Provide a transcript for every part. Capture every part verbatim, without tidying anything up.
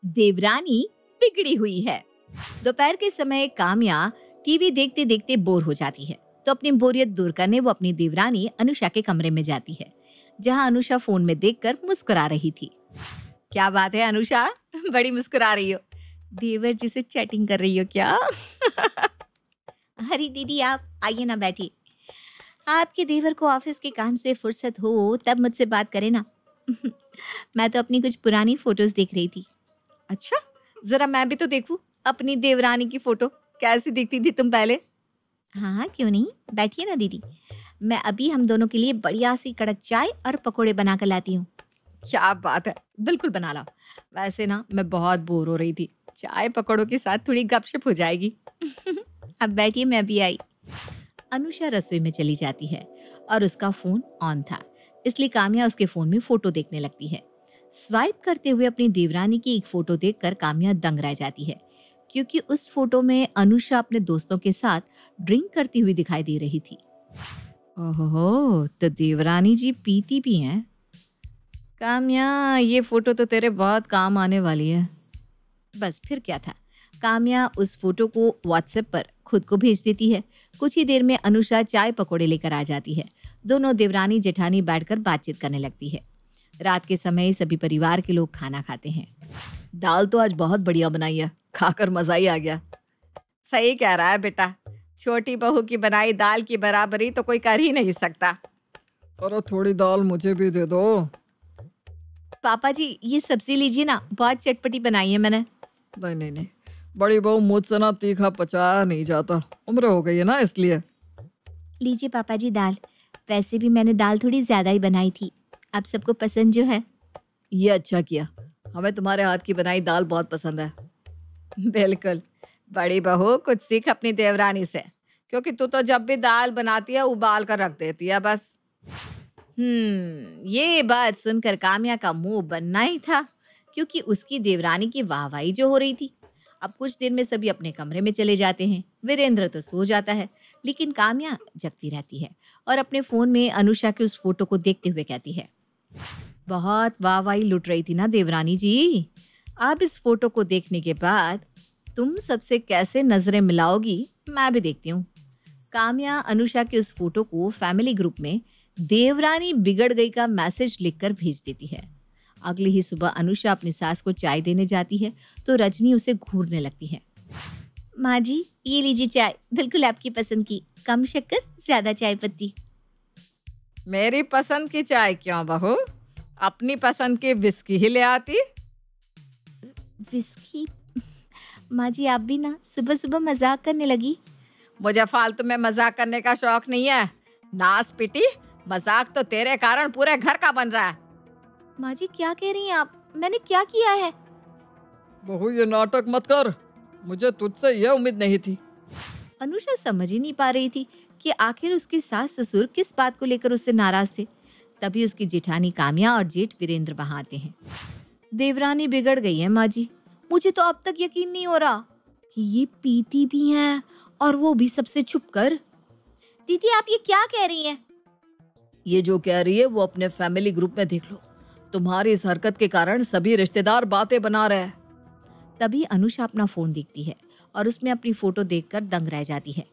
देवरानी बिगड़ी हुई है। दोपहर के समय काम्या टीवी देखते देखते बोर हो जाती है, तो अपनी बोरियत दूर करने वो अपनी देवरानी अनुषा के कमरे में जाती है, जहां अनुषा फोन में देखकर मुस्कुरा रही थी। क्या बात है अनुषा, बड़ी मुस्कुरा रही हो। देवर जी से चैटिंग कर रही हो क्या? अरे दीदी आप आइए ना, बैठिए। आपके देवर को ऑफिस के काम से फुर्सत हो तब मुझसे बात करें ना। मैं तो अपनी कुछ पुरानी फोटोज देख रही थी। अच्छा, जरा मैं भी तो देखूं अपनी देवरानी की फोटो, कैसी दिखती थी तुम पहले। हाँ हाँ क्यों नहीं, बैठिए ना दीदी, मैं अभी हम दोनों के लिए बढ़िया सी कड़क चाय और पकोड़े बना कर लाती हूँ। क्या बात है, बिल्कुल बना लाओ। वैसे ना मैं बहुत बोर हो रही थी, चाय पकौड़ों के साथ थोड़ी गपशप हो जाएगी। अब बैठिए, मैं अभी आई। अनुषा रसोई में चली जाती है और उसका फोन ऑन था, इसलिए काम्या उसके फोन में फोटो देखने लगती है। स्वाइप करते हुए अपनी देवरानी की एक फोटो देखकर काम्या दंग रह जाती है, क्योंकि उस फोटो में अनुषा अपने दोस्तों के साथ ड्रिंक करती हुई दिखाई दे रही थी। ओहो, तो देवरानी जी पीती भी हैं। काम्या, ये फोटो तो तेरे बहुत काम आने वाली है। बस फिर क्या था, काम्या उस फोटो को व्हाट्सएप पर खुद को भेज देती है। कुछ ही देर में अनुषा चाय पकोड़े लेकर आ जाती है। दोनों देवरानी जेठानी बैठकर बातचीत करने लगती है। रात के समय सभी परिवार के लोग खाना खाते हैं। दाल तो आज बहुत बढ़िया बनाई है, खाकर मजा ही आ गया। सही कह रहा है बेटा, छोटी बहू की बनाई दाल की बराबरी तो कोई कर ही नहीं सकता। अरे थोड़ी दाल मुझे भी दे दो। पापा जी ये सब्जी लीजिए ना, बहुत चटपटी बनाई है मैंने। नहीं नहीं नहीं, बड़ी बहू मुझसे ना तीखा पचाया नहीं जाता, उम्र हो गई है ना इसलिए। लीजिए पापा जी दाल, वैसे भी मैंने दाल थोड़ी ज्यादा ही बनाई थी, आप सबको पसंद जो है। ये अच्छा किया, हमें तुम्हारे हाथ की बनाई दाल बहुत पसंद है। बिल्कुल, बड़ी बहू कुछ सीख अपनी देवरानी से, क्योंकि तू तो जब भी दाल बनाती है उबाल कर रख देती है बस। हम्म ये बात सुनकर काम्या का मुंह बनना ही था, क्योंकि उसकी देवरानी की वाहवाही जो हो रही थी। अब कुछ देर में सभी अपने कमरे में चले जाते हैं। वीरेंद्र तो सो जाता है, लेकिन काम्या जगती रहती है और अपने फोन में अनुषा के उस फोटो को देखते हुए कहती है, बहुत वाहवाही लुट रही थी ना देवरानी जी। अब इस फोटो को देखने के बाद तुम सबसे कैसे नजरें मिलाओगी, मैं भी देखती हूँ। काम्या अनुषा के उस फोटो को फैमिली ग्रुप में देवरानी बिगड़ गई का मैसेज लिखकर भेज देती है। अगली ही सुबह अनुषा अपनी सास को चाय देने जाती है तो रजनी उसे घूरने लगती है। माँ जी ये लीजिए चाय, बिल्कुल आपकी पसंद की, कम शक्कर ज्यादा चाय पत्ती। मेरी पसंद की चाय क्यों बहू, अपनी पसंद की विस्की ही ले आती। विस्की? माँ जी आप भी ना सुबह सुबह मजाक करने लगी। मुझे फालतू में मजाक करने का शौक नहीं है। नास पिटी, मजाक तो तेरे कारण पूरे घर का बन रहा है। माँ जी क्या कह रही हैं आप, मैंने क्या किया है? बहू ये नाटक मत कर, मुझे तुझसे यह उम्मीद नहीं थी। अनुषा समझ ही नहीं पा रही थी कि आखिर उसकी सास ससुर किस बात को लेकर उससे नाराज थे। तभी उसकी जेठानी काम्या और जेठ वीरेंद्र वहां आते हैं। देवरानी बिगड़ गई है माँ जी, मुझे तो अब तक यकीन नहीं हो रहा कि ये पीती भी हैं और वो भी सबसे छुप कर। दीदी आप ये क्या कह रही हैं? ये जो कह रही है वो अपने फैमिली ग्रुप में देख लो, तुम्हारी इस हरकत के कारण सभी रिश्तेदार बातें बना रहे हैं। तभी अनुषा अपना फोन देखती है और उसमें अपनी फोटो देखकर दंग रह जाती है।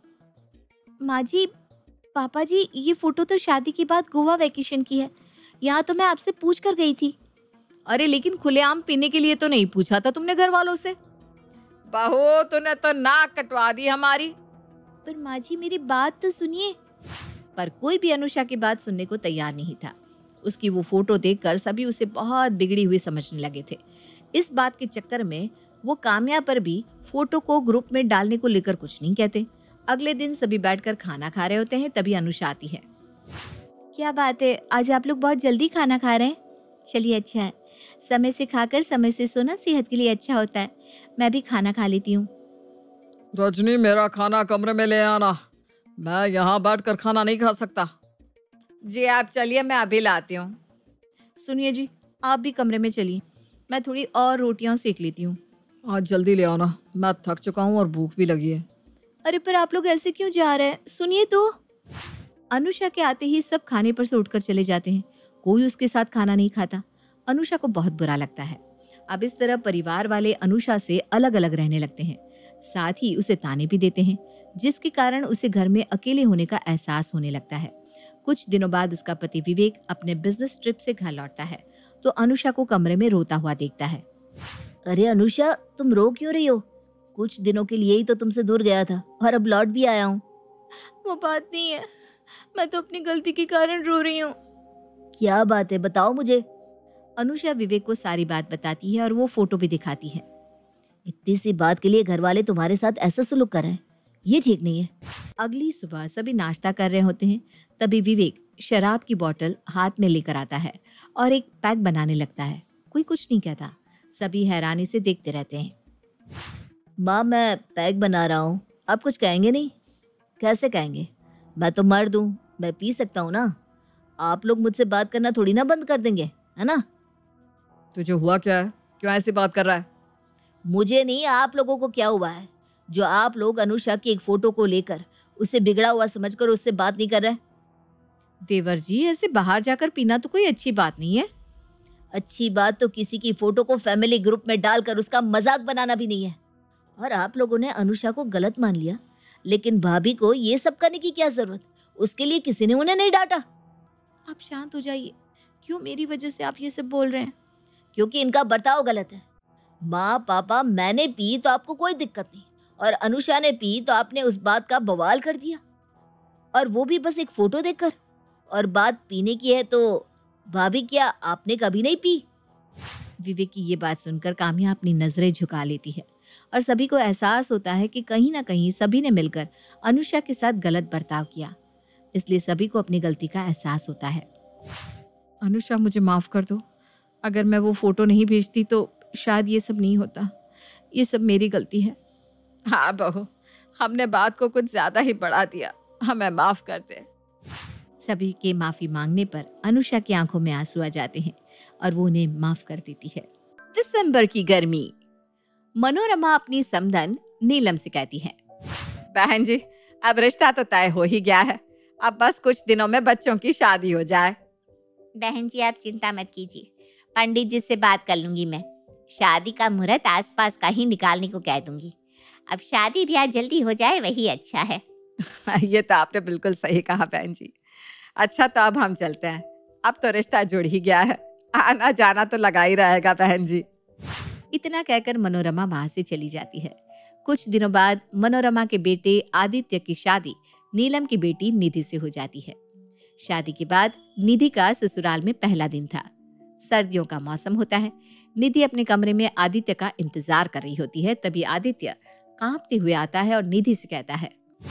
माँ जी, पापा जी ये फोटो तो शादी के बाद गोवा वेकेशन की है, यहाँ तो मैं आपसे पूछ कर गई थी। अरे लेकिन खुलेआम पीने के लिए तो नहीं पूछा था तुमने घर वालों से। बहू तूने तो नाक कटवा दी हमारी। पर माँ जी मेरी बात तो सुनिए। पर कोई भी अनुषा की बात सुनने को तैयार नहीं था। उसकी वो फोटो देखकर सभी उसे बहुत बिगड़ी हुई समझने लगे थे। इस बात के चक्कर में वो काम्या पर भी फोटो को ग्रुप में डालने को लेकर कुछ नहीं कहते। अगले दिन सभी बैठकर खाना खा रहे होते हैं, तभी अनुषा आती है। क्या बात है, आज आप लोग बहुत जल्दी खाना खा रहे हैं? चलिए अच्छा है, समय से खाकर समय से सोना सेहत के लिए अच्छा होता है। मैं भी खाना खा लेती हूँ। रजनी मेरा खाना कमरे में ले आना, मैं यहाँ बैठकर खाना नहीं खा सकता। जी आप चलिए, मैं अभी लाती हूँ। सुनिए जी, आप भी कमरे में चलिए, मैं थोड़ी और रोटियां सेक लेती हूँ। आज जल्दी ले आना, मैं थक चुका हूँ और भूख भी लगी है। अरे पर आप लोग ऐसे क्यों जा रहे हैं, सुनिए तो। अनुषा के आते ही सब खाने पर से उठकर चले जाते हैं। कोई उसके साथ खाना नहीं खाता। अनुषा को बहुत बुरा लगता है। अब इस तरह परिवार वाले अनुषा से अलग अलग रहने लगते हैं, साथ ही उसे ताने भी देते हैं, जिसके कारण उसे घर में अकेले होने का एहसास होने लगता है। कुछ दिनों बाद उसका पति विवेक अपने बिजनेस ट्रिप से घर लौटता है तो अनुषा को कमरे में रोता हुआ देखता है। अरे अनुषा, तुम रो क्यों रही हो? कुछ दिनों के लिए ही तो तुमसे दूर गया था और अब लौट भी आया हूँ। वो बात नहीं है, मैं तो अपनी गलती के कारण रो रही हूँ। क्या बात है, बताओ मुझे। अनुषा विवेक को सारी बात बताती है और वो फोटो भी दिखाती है। इतनी सी बात के लिए घर वाले तुम्हारे साथ ऐसा सलूक कर रहे हैं, ये ठीक नहीं है। अगली सुबह सभी नाश्ता कर रहे होते हैं, तभी विवेक शराब की बोतल हाथ में लेकर आता है और एक पैक बनाने लगता है। कोई कुछ नहीं कहता, सभी हैरानी से देखते रहते हैं। माँ, मैं पैक बना रहा हूँ, आप कुछ कहेंगे नहीं? कैसे कहेंगे, मैं तो मर्द हूँ, मैं पी सकता हूँ ना। आप लोग मुझसे बात करना थोड़ी ना बंद कर देंगे, है ना? तुझे हुआ क्या है? क्यों ऐसी बात कर रहा है? मुझे नहीं, आप लोगों को क्या हुआ है जो आप लोग अनुषा की एक फोटो को लेकर उसे बिगड़ा हुआ समझकर उससे बात नहीं कर रहे? देवर जी, ऐसे बाहर जाकर पीना तो कोई अच्छी बात नहीं है। अच्छी बात तो किसी की फोटो को फैमिली ग्रुप में डालकर उसका मजाक बनाना भी नहीं है। और आप लोगों ने अनुषा को गलत मान लिया, लेकिन भाभी को ये सब करने की क्या जरूरत? उसके लिए किसी ने उन्हें नहीं डांटा। आप शांत हो जाइए, क्यों मेरी वजह से आप ये सब बोल रहे हैं? क्योंकि इनका बर्ताव गलत है। माँ पापा, मैंने पी तो आपको कोई दिक्कत नहीं, और अनुषा ने पी तो आपने उस बात का बवाल कर दिया, और वो भी बस एक फोटो देखकर। और बात पीने की है तो भाभी, क्या आपने कभी नहीं पी? विवेक की ये बात सुनकर काम्या अपनी नजरें झुका लेती है और सभी को एहसास होता है कि कहीं ना कहीं सभी ने मिलकर अनुषा के साथ गलत बर्ताव किया, इसलिए सभी को अपनी गलती का एहसास होता है। अनुषा, मुझे माफ कर दो, अगर मैं वो फोटो नहीं भेजती तो शायद ये सब नहीं होता। ये सब मेरी गलती है। हाँ बहू, हमने बात को कुछ ज्यादा ही बढ़ा दिया, हमें माफ कर दे। सभी के माफी मांगने पर अनुषा की आंखों में आंसू आ जाते हैं और वो उन्हें माफ कर देती है। दिसंबर की गर्मी। मनोरमा अपनी समधन नीलम से कहती है, बहन जी, अब रिश्ता तो तय हो ही गया है, अब बस कुछ दिनों में बच्चों की शादी हो जाए। बहन जी, आप चिंता मत कीजिए, पंडित जी से बात कर लूंगी मैं। शादी का मुहूर्त आसपास का ही निकालने को कह दूंगी। अब शादी ब्याह जल्दी हो जाए वही अच्छा है। ये तो आपने बिल्कुल सही कहा बहन जी। अच्छा, तो अब हम चलते हैं, अब तो रिश्ता जुड़ ही गया है, आना जाना तो लगा ही रहेगा बहन जी। इतना कहकर मनोरमा वहां से चली जाती है। कुछ दिनों बाद मनोरमा के बेटे आदित्य की शादी नीलम की बेटी निधि से हो जाती है। शादी के बाद निधि का ससुराल में पहला दिन था। सर्दियों का मौसम होता है। निधि अपने कमरे में आदित्य का इंतजार कर रही होती है, तभी आदित्य कांपते हुए आता है और निधि से कहता है,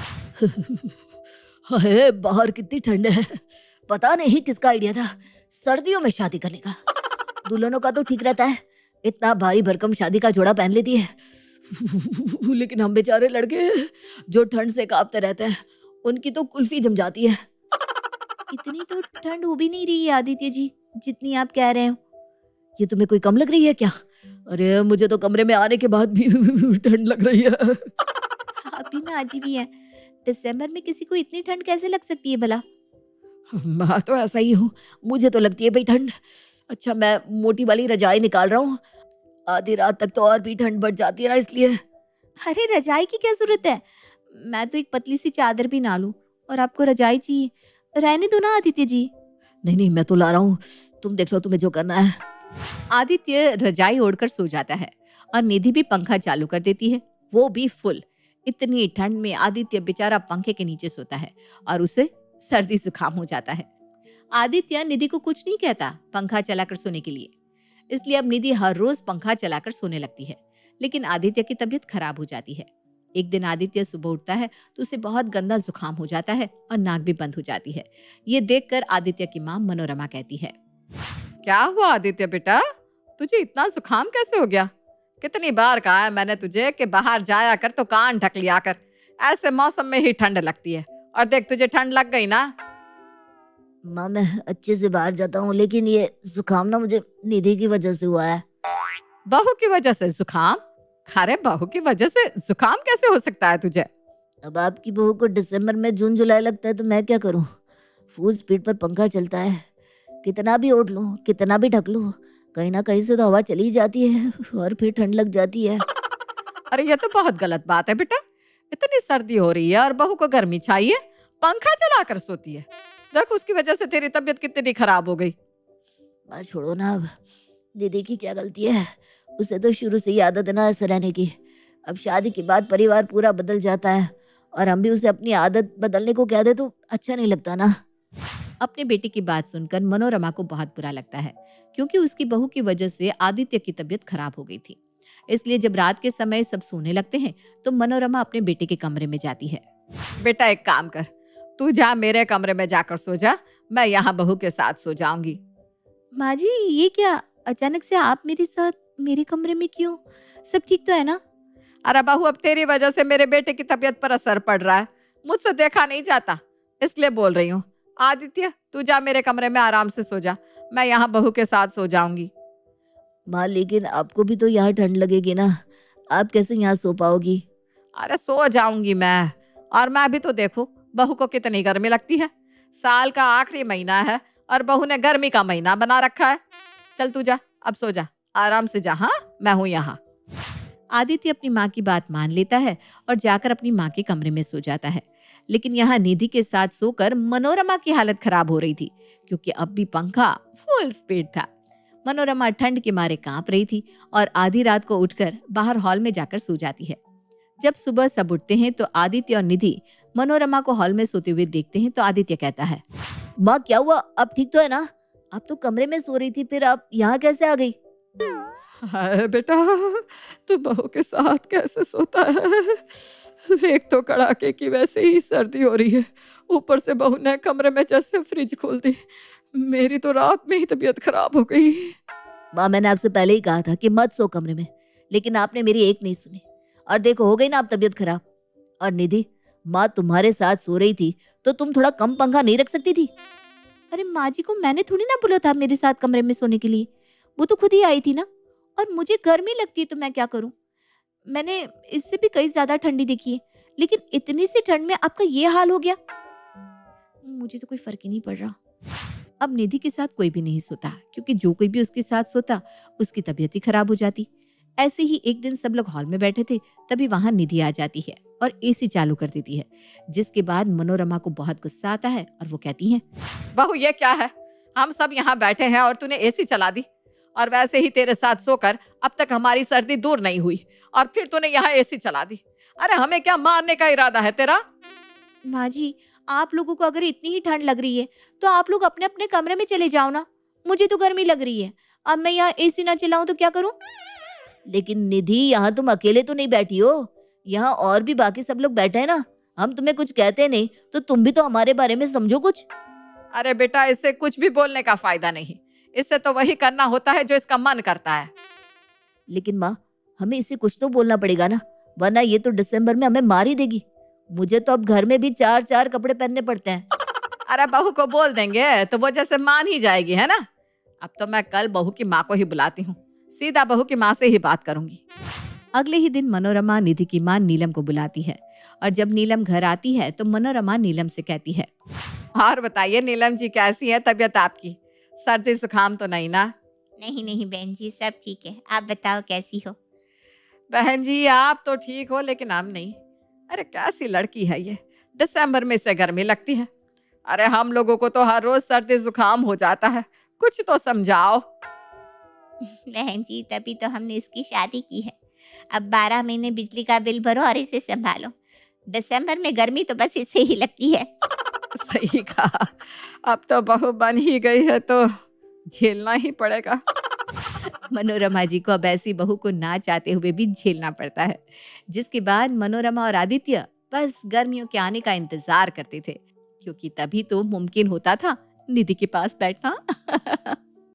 हाय, बाहर कितनी ठंड है। पता नहीं किसका आइडिया था सर्दियों में शादी करने का। दुल्हनों का तो ठीक रहता है, इतना भारी भरकम शादी का जोड़ा पहन लेती है, लेकिन हम बेचारे लड़के जो ठंड से कांपते रहते हैं, उनकी तो कुल्फी जम जाती है। इतनी तो ठंड हो भी नहीं रही है आदित्य जी, जितनी आप कह रहे हो। ये तुम्हें कोई कम लग रही है क्या? अरे मुझे तो कमरे में आने के बाद भी ठंड लग रही है। आप भी ना अजीब ही है, दिसंबर में किसी को इतनी ठंड कैसे लग सकती है भला? मैं तो ऐसा ही हूँ, मुझे तो लगती है भाई ठंड। अच्छा, मैं मोटी वाली रजाई निकाल रहा हूँ, आधी रात तक तो और भी ठंड बढ़ जाती है ना, इसलिए। अरे रजाई की क्या जरूरत है, मैं तो एक पतली सी चादर भी ना लूं और आपको रजाई चाहिए? रहने दो ना आदित्य जी। नहीं नहीं, मैं तो ला रहा हूँ, तुम देख लो तुम्हें जो करना है। आदित्य रजाई ओढ़कर सो जाता है और निधि भी पंखा चालू कर देती है, वो भी फुल। इतनी ठंड में आदित्य बेचारा पंखे के नीचे सोता है और उसे सर्दी जुकाम हो जाता है। आदित्य निधि को कुछ नहीं कहता पंखा चलाकर सोने के लिए, इसलिए अब निधि हर रोज पंखा चलाकर सोने लगती है। लेकिन आदित्य की तबीयत खराब हो जाती है। एक दिन आदित्य सुबह उठता है तो उसे बहुत गंदा जुकाम हो जाता है और नाक भी बंद हो जाती है। ये देखकर आदित्य की माँ मनोरमा कहती है, क्या हुआ आदित्य बेटा, तुझे इतना जुकाम कैसे हो गया? कितनी बार कहा है मैंने तुझे कि बाहर जाया कर तो कान ढक लिया कर, ऐसे मौसम में ही ठंड लगती है, और देख तुझे ठंड लग गई ना। माँ, मैं अच्छे से बाहर जाता हूँ, लेकिन ये जुकाम ना मुझे निधि की वजह से हुआ है। बहू की वजह से जुकाम? अरे बहू की वजह से जुकाम कैसे हो सकता है तुझे? अब आपकी बहू को दिसंबर में जून जुलाई लगता है तो मैं क्या करूँ? फुल स्पीड पर पंखा चलता है, कितना भी ओढ़ लो, कितना भी ढक लो, कहीं ना कहीं से तो हवा चली जाती है और फिर ठंड लग जाती है। अरे ये तो बहुत गलत बात है बेटा। इतनी सर्दी हो रही है और बहू को गर्मी चाहिए, पंखा चला कर सोती है। देख उसकी वजह से तेरी तबीयत कितनी खराब हो गई। माँ छोड़ो ना, अब दीदी की क्या गलती है, उसे तो शुरू से ही आदत है ना ऐसे रहने की। अब शादी के बाद परिवार पूरा बदल जाता है और हम भी उसे अपनी आदत बदलने को कह दे तो अच्छा नहीं लगता ना। अपने बेटे की बात सुनकर मनोरमा को बहुत बुरा लगता है, क्योंकि उसकी बहू की वजह से आदित्य की तबीयत खराब हो गई थी। इसलिए जब रात के समय सब सोने लगते हैं तो मनोरमा अपने बेटे के कमरे में जाती है। बेटा एक काम कर, तू जा मेरे कमरे में जाकर सो जा, मैं यहाँ बहू के साथ सो जाऊंगी। माँ जी ये क्या, अचानक से आप मेरे साथ मेरे कमरे में क्यों? सब ठीक तो है ना? अरे बहू अब तेरी वजह से मेरे बेटे की तबीयत पर असर पड़ रहा है, मुझसे देखा नहीं जाता, इसलिए बोल रही हूँ। आदित्य तू जा मेरे कमरे में आराम से सो जा, मैं यहाँ बहू के साथ सो जाऊंगी। माँ लेकिन आपको भी तो यहाँ ठंड लगेगी ना, आप कैसे यहाँ सो पाओगी? अरे सो जाऊंगी मैं, और मैं भी तो देखो बहू को कितनी गर्मी लगती है। साल का आखिरी महीना है और बहू ने गर्मी का महीना बना रखा है। चल तू जा, अब सो जा, आराम से जा, हाँ मैं हूँ यहाँ। आदित्य अपनी माँ की बात मान लेता है और जाकर अपनी माँ के कमरे में सो जाता है। लेकिन यहाँ निधि के साथ सोकर मनोरमा की हालत खराब हो रही थी, क्योंकि अब भी पंखा फुल स्पीड था। मनोरमा ठंड के मारे कांप रही थी और आधी रात को उठकर बाहर हॉल में जाकर सो जाती है। जब सुबह सब उठते हैं तो आदित्य और निधि मनोरमा को हॉल में सोते हुए देखते हैं तो आदित्य कहता है, माँ क्या हुआ, आप ठीक तो है ना? आप तो कमरे में सो रही थी, फिर आप यहाँ कैसे आ गई? हाय बेटा, तू बहू के साथ कैसे सोता है? एक तो कड़ाके की वैसे ही सर्दी हो रही है, ऊपर से बहू ने कमरे में जैसे फ्रिज खोल दी, मेरी तो रात में ही तबीयत खराब हो गई। माँ मैंने आपसे पहले ही कहा था कि मत सो कमरे में, लेकिन आपने मेरी एक नहीं सुनी, और देखो हो गई ना आप तबीयत खराब। और निधि, माँ तुम्हारे साथ सो रही थी तो तुम थोड़ा कम पंखा नहीं रख सकती थी? अरे माँ जी को मैंने थोड़ी ना बोला था मेरे साथ कमरे में सोने के लिए, वो तो खुद ही आई थी ना। और मुझे गर्मी लगती है तो मैं क्या करूं? मैंने इससे भी कई ज्यादा ठंडी देखी है, लेकिन इतनी सी ठंड में आपका ये हाल हो गया। मुझे तो कोई फर्क ही नहीं पड़ रहा। अब निधि के साथ कोई भी नहीं सोता, क्योंकि जो कोई भी उसके साथ सोता उसकी तबीयत ही खराब हो जाती। ऐसे ही एक दिन सब लोग हॉल में बैठे थे, तभी वहां निधि आ जाती है और एसी चालू कर देती है, जिसके बाद मनोरमा को बहुत गुस्सा आता है और वो कहती है, बहू ये क्या है, हम सब यहाँ बैठे हैं और तूने एसी चला दी, और वैसे ही तेरे साथ सोकर अब तक हमारी सर्दी दूर नहीं हुई, और फिर तूने यहाँ एसी चला दी। अरे हमें क्या मारने का इरादा है तेरा? माँ जी आप लोगों को अगर इतनी ही ठंड लग रही है तो आप लोग अपने अपने कमरे में चले जाओ ना, मुझे तो गर्मी लग रही है। अब मैं यहाँ एसी ना चलाऊं तो क्या करूं? लेकिन निधि यहाँ तुम अकेले तो नहीं बैठी हो, यहाँ और भी बाकी सब लोग बैठे हैं ना। हम तुम्हें कुछ कहते नहीं तो तुम भी तो हमारे बारे में समझो कुछ। अरे बेटा इससे कुछ भी बोलने का फायदा नहीं, इससे तो वही करना होता है जो इसका मन करता है। लेकिन माँ हमें इसे कुछ तो बोलना पड़ेगा ना, वरना ये तो दिसंबर में हमें मार ही देगी। मुझे तो अब घर में भी चार चार कपड़े पहनने पड़ते हैं। अरे बहू को बोल देंगे तो वो जैसे मान ही जाएगी, है ना। अब तो मैं कल बहू की माँ को ही बुलाती हूँ, सीधा बहू की माँ से ही बात करूंगी। अगले ही दिन मनोरमा निधि की माँ नीलम को बुलाती है, और जब नीलम घर आती है तो मनोरमा नीलम से कहती है, और बताइए नीलम जी कैसी है तबीयत आपकी, सर्दी जुकाम तो नहीं ना? नहीं नहीं बहन जी सब ठीक है, आप बताओ कैसी हो? बहन जी आप तो ठीक हो लेकिन हम नहीं। अरे कैसी लड़की है ये, दिसंबर में से गर्मी लगती है। अरे हम लोगों को तो हर रोज सर्दी जुकाम हो जाता है, कुछ तो समझाओ। बहन जी तभी तो हमने इसकी शादी की है। अब बारह महीने बिजली का बिल भरो और इसे संभालो, दिसंबर में गर्मी तो बस इसे ही लगती है। सही कहा, अब तो बहू बन ही गई है तो झेलना ही पड़ेगा। मनोरमा जी को अब ऐसी बहू को ना चाहते हुए भी झेलना पड़ता है, जिसके बाद मनोरमा और आदित्य बस गर्मियों के आने का इंतजार करते थे, क्योंकि तभी तो मुमकिन होता था निधि के पास बैठना।